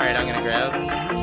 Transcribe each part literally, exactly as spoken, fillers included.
Alright, I'm gonna grab.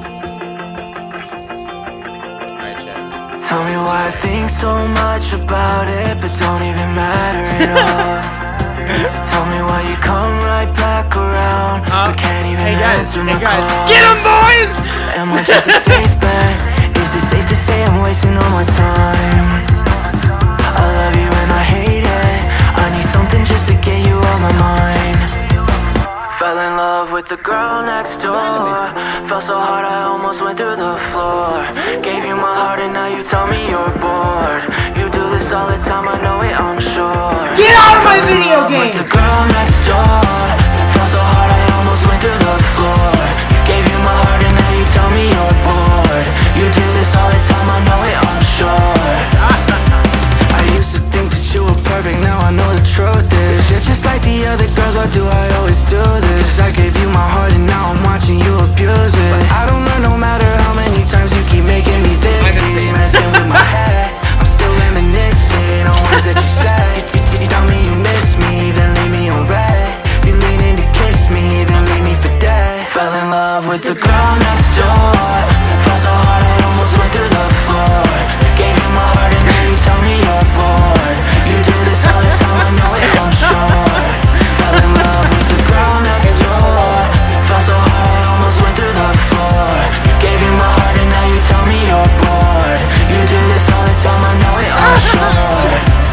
Alright, Chad. Tell me why I think so much about it, but don't even matter at all. Tell me why you come right back around, uh, but can't even hey guys, answer hey my guys. call. Get 'em, boys! Am I just a safe bet? Is it safe to say I'm wasting all my time? I love you and I hate it. I need something just to get you on my mind. Fell in love with the girl next door. Felt so hard I almost went through the floor. Gave you my heart and now you tell me you're bored. You do this all the time, I know it, I'm sure. Get out of my video game! With the girl next door. Felt so hard I almost went through the floor. Gave you my heart and now you tell me you're bored. You do this all the time, I know it, I'm sure. I used to think that you were perfect, now I know the truth is you're just like the other girls, why do I always do this? Cause I gave you my heart and now I'm watching you abuse it. But I don't learn no matter how many times you keep making me dizzy. Messing with my head, I'm still reminiscing on words that you said. You tell me you miss me, then leave me on red. You lean in to kiss me, then leave me for dead. Fell in love with the girl next door. Felt so hard I almost went through the floor. Gave you my heart and now you tell me you're bored. You do this all the time, I know it, I'm sure. Fell in love with the girl next door. Felt so hard I almost went through the floor. Gave you my heart and now you tell me you're bored. You do this all the time, I know it, I'm sure.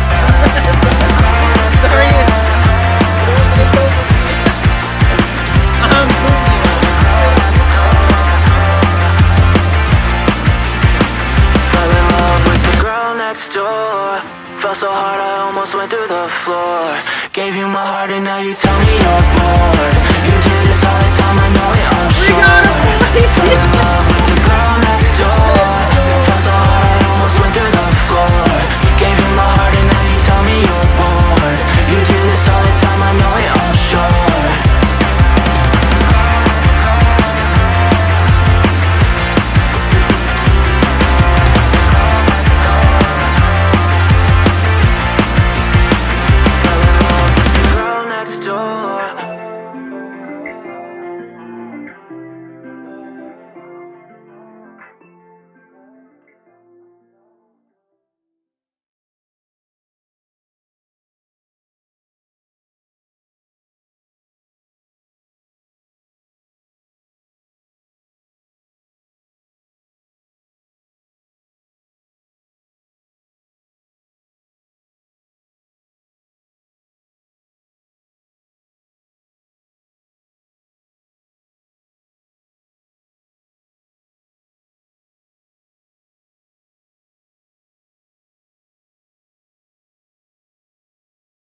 Sorry. Um, Fell in love with the girl next door. Felt so hard I almost went through the floor. Gave you my heart and now you tell me you're bored. You do this all the time, I know it, I'm